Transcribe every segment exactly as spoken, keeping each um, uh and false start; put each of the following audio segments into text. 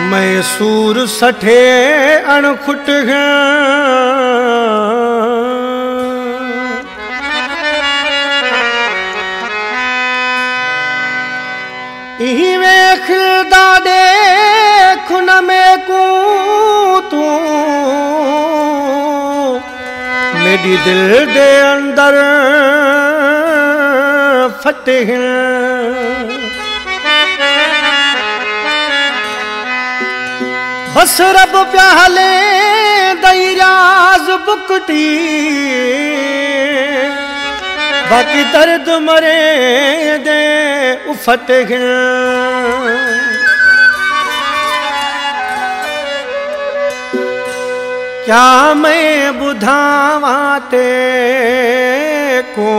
मैसूर सठे अणखुट है इही वेख दादे खुन में कू तू मेरी दिल दे अंदर फतेह बस रब प्याले दईराज बुकटी बाकी दर्द मरे दे उफतेह क्या मैं बुधावा ते को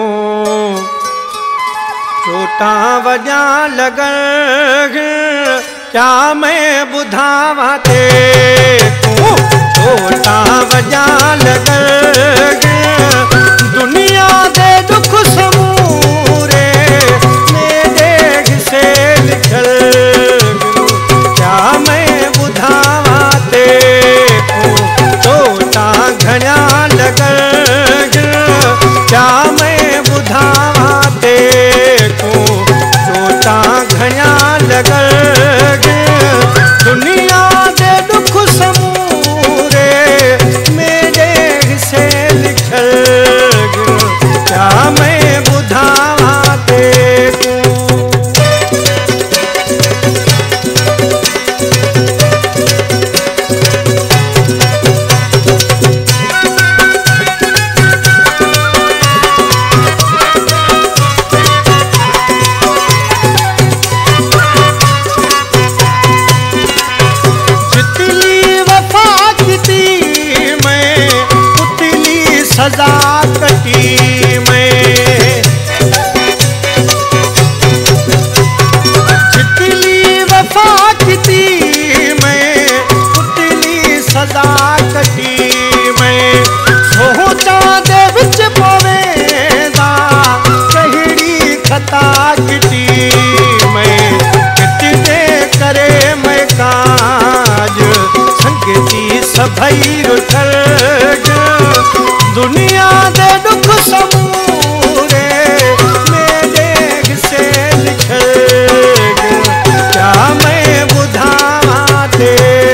चोटा वजा लगल क्या मैं बुधावा ते को चोटा वजा लगल दुनिया दे दुख समूरे मेरे से लिखल क्या मैं बुधावा ते को चोटा घड़ा लगल क्या मैं बुधावा ते को चोटा घड़ा लगल दुनिया दे दुख समूरे मेरे से लिखल क्या मैं बुधावा ते सजा कटी में जितनी वफा किती में उतनी सजा कटी में सोचा दे विच पवेदा कहिड़ी खता किती में कितने करे मैं काज संगती सभई रुठल दुनिया दे दुख समूरे मेरे से लिखल क्या मैं बुधावा ते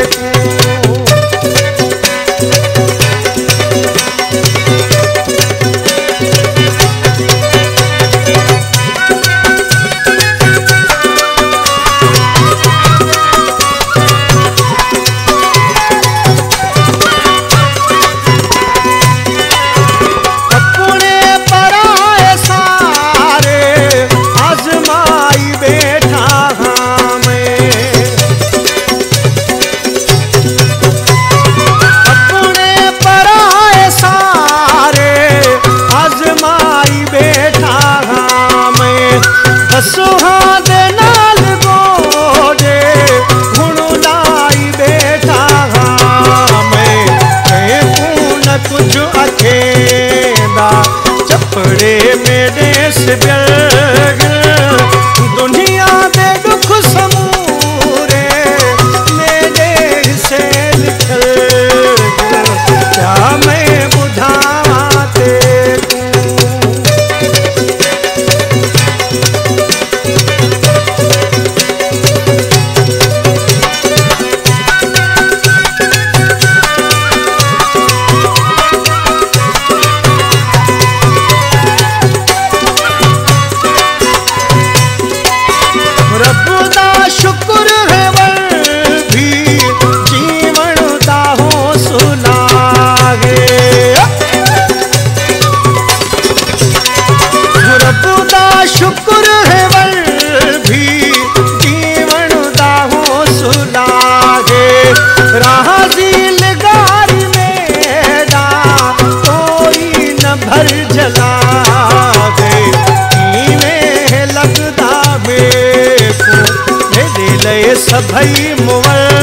सुहादे नाल गोडे हुण लाई बैठा मैं न कुछ अखेदा चपड़े मेरे से दुनिया दे दुख समूरे मेरे से लिखल क्या मैं बुधावा ते शुक्र है वर भी जीवन दाहो सुलागे रब दा शुक्र है वर भी जीवन दाहो सुलागे राजी लगारी मेरा कोई न भर जलागे लगदा में सभई मुवल